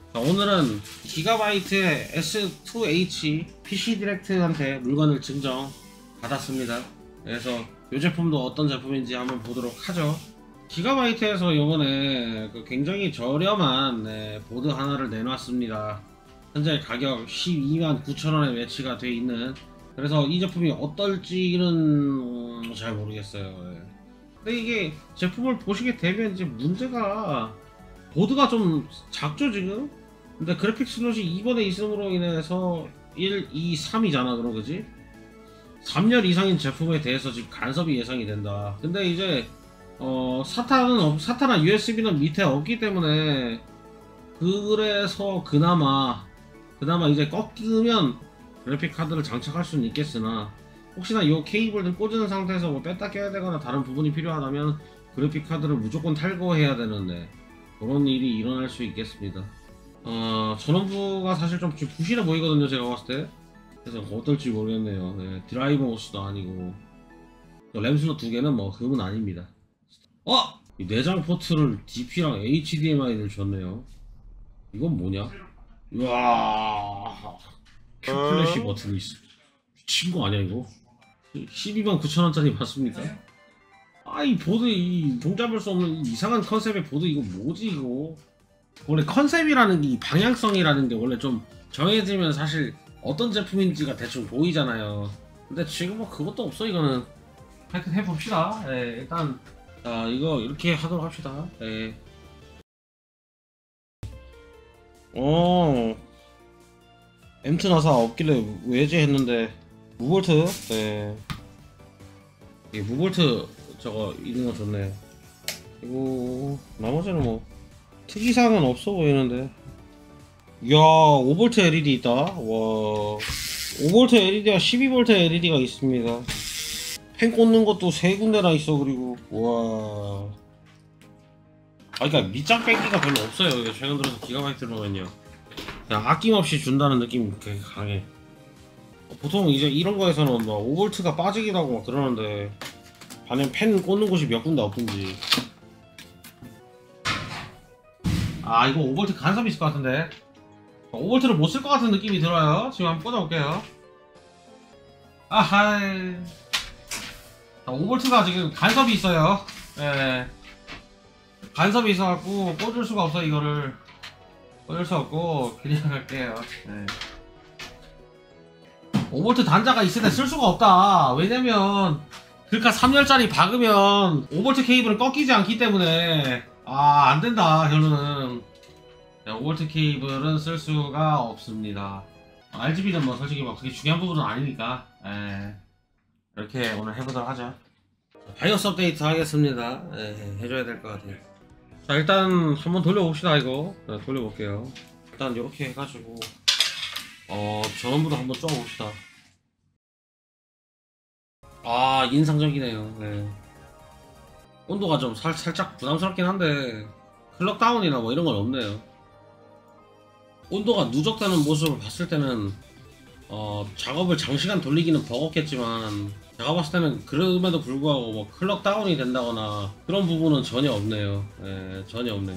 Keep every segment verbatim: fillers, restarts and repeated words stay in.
자, 오늘은 기가바이트의 에스 투 에이치 피씨 디렉트한테 물건을 증정 받았습니다. 그래서 이 제품도 어떤 제품인지 한번 보도록 하죠. 기가바이트에서 요번에 그 굉장히 저렴한 네, 보드 하나를 내놨습니다. 현재 가격 십이만 구천 원에 매치가 돼 있는, 그래서 이 제품이 어떨지는 음, 잘 모르겠어요. 예. 근데 이게 제품을 보시게 되면 이제 문제가 보드가 좀 작죠 지금? 근데 그래픽 슬롯이 이 번에 있음으로 인해서 일, 이, 삼이잖아 그럼 그지? 삼 열 이상인 제품에 대해서 지금 간섭이 예상이 된다. 근데 이제 어 사타는 없, 사타나 유에스비는 밑에 없기 때문에, 그래서 그나마 그나마 이제 꺾으면 그래픽 카드를 장착할 수는 있겠으나, 혹시나 이 케이블을 꽂은 상태에서 뭐 뺐다 껴야 되거나 다른 부분이 필요하다면 그래픽 카드를 무조건 탈거해야 되는데 그런 일이 일어날 수 있겠습니다. 어, 전원부가 사실 좀 부실해 보이거든요 제가 봤을 때. 그래서 어떨지 모르겠네요. 네, 드라이버 모스도 아니고 램 슬롯 두 개는 뭐 금은 아닙니다. 어! 이 내장 포트를 디피랑 에이치디엠아이를 줬네요. 이건 뭐냐? 우와, 큐 플래시 버튼이 있어. 미친 거 아니야 이거? 십이만 구천 원짜리 맞습니까? 아, 이 보드, 이 종잡을 수 없는 이상한 컨셉의 보드, 이거 뭐지 이거? 원래 컨셉이라는 게, 이 방향성이라는 게 원래 좀 정해지면 사실 어떤 제품인지가 대충 보이잖아요. 근데 지금 뭐 그것도 없어. 이거는 하여튼 해봅시다. 예, 일단 자, 이거 이렇게 하도록 합시다. 예. 어, 엠트 나사 없길래 외제했는데 무볼트, 예, 이 무볼트 저거 있는 거 좋네. 그리고 나머지는 뭐 특이사항은 없어 보이는데. 이야, 오 볼트 엘이디 있다. 와, 오 볼트 엘이디와 십이 볼트 엘이디가 있습니다. 펜 꽂는 것도 세 군데나 있어. 그리고 와, 아, 그러니까 밑장 빼기가 별로 없어요. 이게 최근 들어서 기가바이트로 보면요, 그냥 아낌없이 준다는 느낌이 되게 강해. 보통 이제 이런 거에서는 막 오 볼트가 빠지기도 하고 막 그러는데, 반면 펜 꽂는 곳이 몇 군데 없든지. 아, 이거 오 볼트 간섭이 있을 것 같은데. 오 볼트를 못 쓸 것 같은 느낌이 들어요. 지금 한번 꽂아볼게요. 아하이, 오 볼트가 지금 간섭이 있어요. 예, 간섭이 있어갖고 꽂을 수가 없어. 이거를 꽂을 수 없고 그냥 갈게요. 예. 오 볼트 단자가 있을 때 쓸 수가 없다. 왜냐면 그러니까 삼 열짜리 박으면 오 볼트 케이블은 꺾이지 않기 때문에 아, 안된다 결론은. 오 볼트 케이블은 쓸 수가 없습니다. 알지비는 뭐 솔직히 뭐 그게 중요한 부분은 아니니까. 에, 이렇게 오늘 해보도록 하죠. 바이오스 업데이트 하겠습니다. 에, 해줘야 될 것 같아요. 자, 일단 한번 돌려봅시다. 이거 네, 돌려볼게요. 일단 이렇게 해가지고 어 전원부도 한번 쪼아봅시다. 아, 인상적이네요. 네. 온도가 좀 살, 살짝 부담스럽긴 한데 클럭 다운이나 뭐 이런 건 없네요. 온도가 누적되는 모습을 봤을 때는 어, 작업을 장시간 돌리기는 버겁겠지만, 제가 봤을 때는 그럼에도 불구하고 뭐 클럭 다운이 된다거나 그런 부분은 전혀 없네요. 예, 전혀 없네요.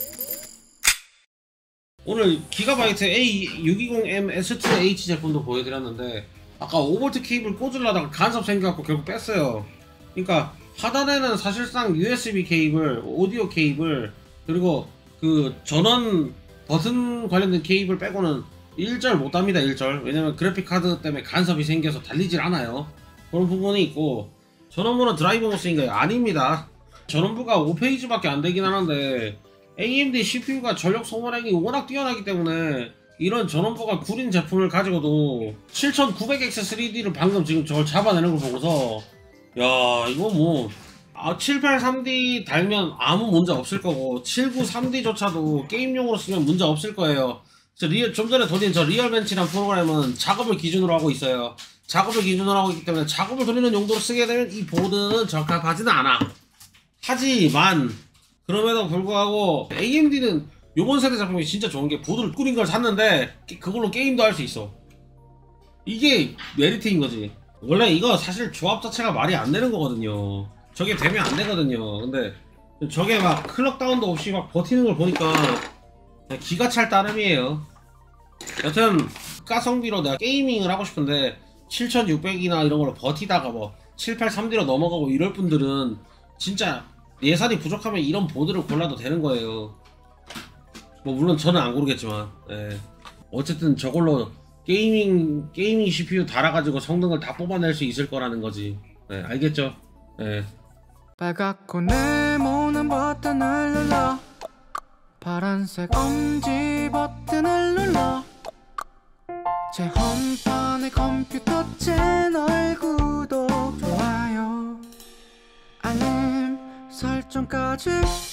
오늘 기가바이트 에이 육이공 엠 에스 투 에이치 제품도 보여드렸는데, 아까 오 볼트 케이블 꽂으려다가 간섭 생겨갖고 결국 뺐어요. 그러니까 하단에는 사실상 유에스비 케이블, 오디오 케이블, 그리고 그 전원 버튼 관련된 케이블 빼고는 일절 못답니다. 일절. 왜냐면 그래픽카드 때문에 간섭이 생겨서 달리질 않아요. 그런 부분이 있고, 전원부는 드라이버 모스인가요? 아닙니다. 전원부가 오 페이지밖에 안 되긴 하는데 에이엠디 씨피유가 전력 소모량이 워낙 뛰어나기 때문에 이런 전원부가 구린 제품을 가지고도 칠천구백 엑스 쓰리디를 방금 지금 저걸 잡아내는 걸 보고서, 야, 이거 뭐 아, 칠백팔십삼 디 달면 아무 문제 없을 거고 칠백구십삼 디조차도 게임용으로 쓰면 문제 없을 거예요. 저 리얼, 좀 전에 돌린 저 리얼벤치란 프로그램은 작업을 기준으로 하고 있어요. 작업을 기준으로 하고 있기 때문에 작업을 돌리는 용도로 쓰게 되면 이 보드는 적합하지는 않아. 하지만 그럼에도 불구하고 에이엠디는 요번 세대 제품이 진짜 좋은 게, 보드를 꾸린 걸 샀는데 그걸로 게임도 할 수 있어. 이게 메리트인 거지. 원래 이거 사실 조합 자체가 말이 안 되는 거거든요. 저게 되면 안 되거든요. 근데 저게 막 클럭 다운도 없이 막 버티는 걸 보니까 그냥 기가 찰 따름이에요. 여튼 가성비로 내가 게이밍을 하고 싶은데 칠천육백이나 이런 걸로 버티다가 뭐 칠팔삼디로 넘어가고 이럴 분들은 진짜 예산이 부족하면 이런 보드를 골라도 되는 거예요. 뭐 물론 저는 안 고르겠지만, 예. 어쨌든 저걸로 게이밍 게이밍 씨피유 달아가지고 성능을 다 뽑아낼 수 있을 거라는 거지. 예, 알겠죠? 예. 빨갛고 네모난 버튼을 눌러 파란색 엄지 버튼을 눌러 제 홈판의 컴퓨터 채널 구독 좋아요 알림 설정까지